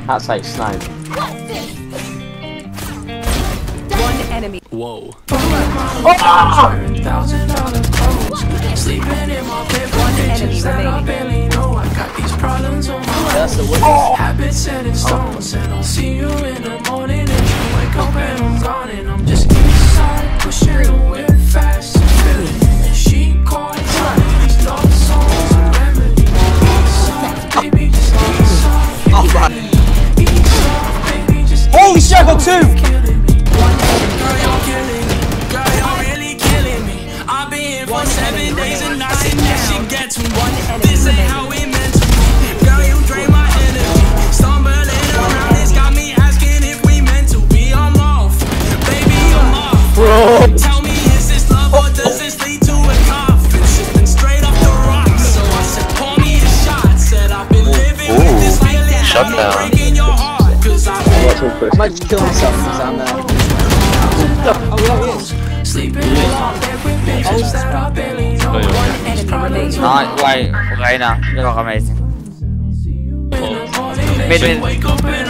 That's like snipe. One enemy. Whoa. $1 enemy remaining. That's the way. Habits set in stone. Said I'll see you in the morning, and you wake up and I'm gone, and I'm just inside pushing the whip fast. Feeling it. She caught these love songs and remedy. Baby, just Holy shit, I got two! I've been here for 7 days and nights, and that shit gets me. This ain't how we meant to be. Girl, you drain my energy. Stumbling around, it's got me asking if we meant to be. I'm off, baby, I'm off. Bro. Tell me, is this love or does this lead to a conflict? Sipping straight off the rocks, so I said, pour me a shot. Said I've been living with this feeling, I've been breaking your heart, 'cause I've been I might just kill myself because I'm there. Oh, there he is. sleeping in my bed with bitches that I barely know. One enemy remaining. Wait, okay na. Hindi ko kamay. Mid. Mid.